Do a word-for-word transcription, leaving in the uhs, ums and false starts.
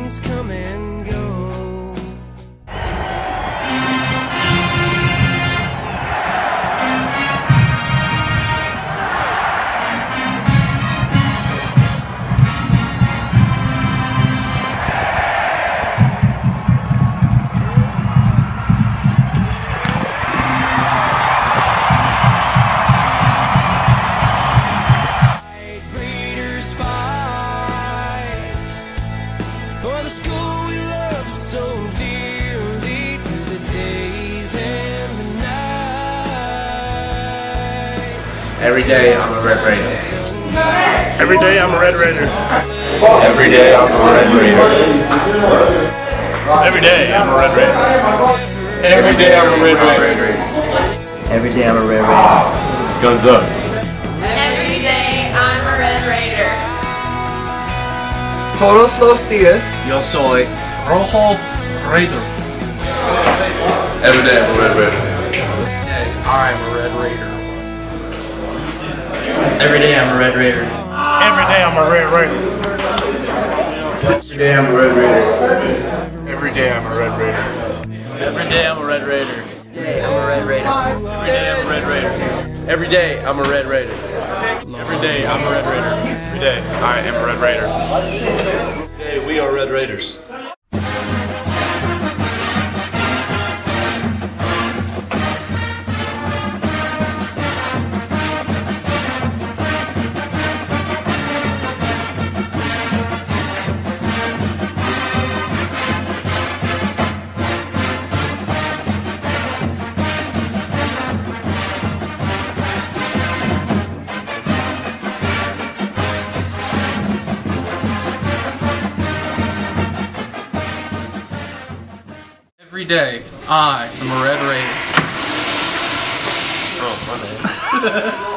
things come and go. For the school we love so dearly, through the days and the night. Every day I'm a Red Raider. Every day I'm a Red Raider. Every day I'm a Red Raider. Every day I'm a Red Raider. Every day I'm a Red Raider. Every day I'm a Red Raider. Guns up. Every day I'm a Red Raider. Todos los días. Yo soy Rojo Raider. Every day I'm a Red Raider. Hey, I'm a Red Raider. Every day I'm a Red Raider. Every day I'm a Red Raider. Every day I'm a Red Raider. Every day I'm a Red Raider. Every day I'm a Red Raider. Hey, I'm a Red Raider. Every day I'm a Red Raider. Every day I'm a Red Raider. Every day I'm a Red Raider. Every day I am a Red Raider. Hey, we are Red Raiders. Every day I am a Red Raider. Oh, my man.